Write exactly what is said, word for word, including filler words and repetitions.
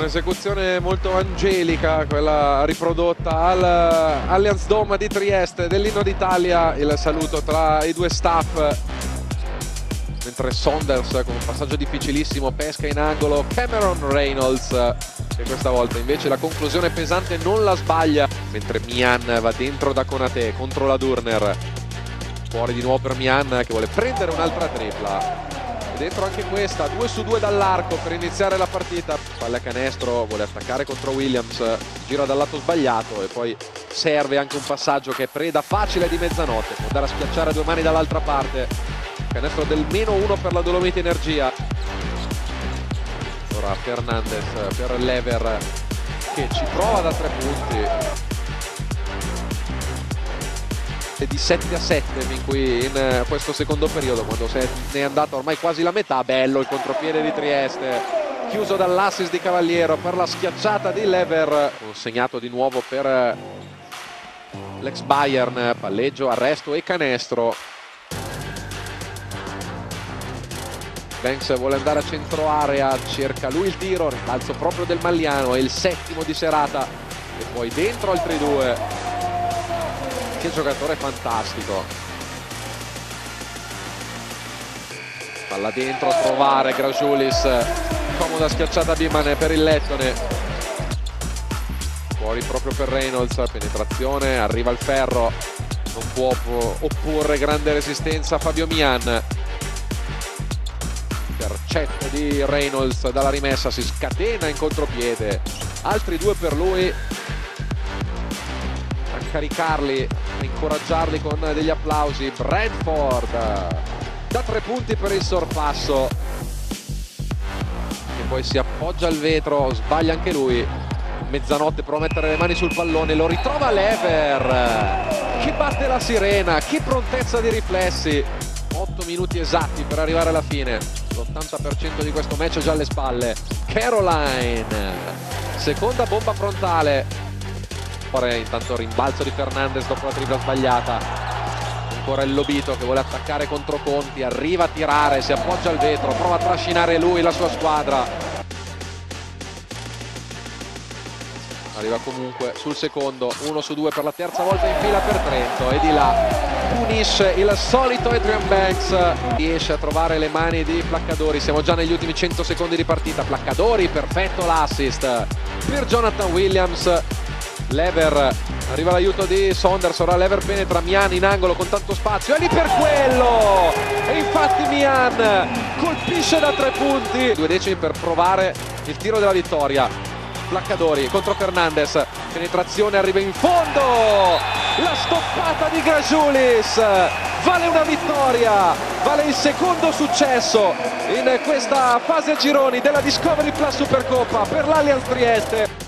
Un'esecuzione molto angelica, quella riprodotta al Allianz Dome di Trieste dell'Inno d'Italia. Il saluto tra i due staff, mentre Saunders con un passaggio difficilissimo pesca in angolo Cameron Reynolds, che questa volta invece la conclusione pesante non la sbaglia, mentre Mian va dentro da Konate contro la Durner. Fuori di nuovo per Mian, che vuole prendere un'altra tripla. Dentro anche questa, due su due dall'arco per iniziare la partita. Palla a canestro, vuole attaccare contro Williams, gira dal lato sbagliato e poi serve anche un passaggio che è preda facile di mezzanotte. Può andare a schiacciare a due mani dall'altra parte. Canestro del meno uno per la Dolomiti Energia. Ora Fernandez per Lever, che ci prova da tre punti. Di sette a sette fin qui in questo secondo periodo, quando se ne è andata ormai quasi la metà. Bello il contropiede di Trieste, chiuso dall'assist di Cavaliero per la schiacciata di Lever, consegnato di nuovo per l'ex Bayern. Palleggio, arresto e canestro. Banks vuole andare a centro area, cerca lui il tiro, rimbalzo proprio del Magliano, è il settimo di serata e poi dentro altri due. Che giocatore fantastico. Palla dentro a trovare Grajulis, comoda schiacciata Biman per il lettone. Fuori proprio per Reynolds, penetrazione, arriva il ferro, non può opporre grande resistenza a Fabio Mian. Intercetto di Reynolds dalla rimessa, si scatena in contropiede, altri due per lui. A caricarli, a incoraggiarli con degli applausi. Bradford da tre punti per il sorpasso, e poi si appoggia al vetro, sbaglia anche lui. Mezzanotte prova a mettere le mani sul pallone, lo ritrova Lever, che batte la sirena, che prontezza di riflessi. Otto minuti esatti per arrivare alla fine, l'ottanta per cento di questo match è già alle spalle. Caroline, seconda bomba frontale. Intanto rimbalzo di Fernandez dopo la tripla sbagliata. Ancora il Lobito che vuole attaccare contro Conti, arriva a tirare, si appoggia al vetro, prova a trascinare lui la sua squadra. Arriva comunque sul secondo, uno su due per la terza volta in fila per Trento, e di là punisce il solito Adrian Banks. Riesce a trovare le mani di Placcadori, siamo già negli ultimi cento secondi di partita. Placcadori, perfetto l'assist per Jonathan Williams. Lever, arriva l'aiuto di Saunders, ora Lever penetra, Mian in angolo con tanto spazio, è lì per quello! E infatti Mian colpisce da tre punti. Due decimi per provare il tiro della vittoria. Placcadori contro Fernandez, penetrazione, arriva in fondo! La stoppata di Grajulis vale una vittoria, vale il secondo successo in questa fase a gironi della Discovery Plus Supercoppa per l'Allianz Trieste.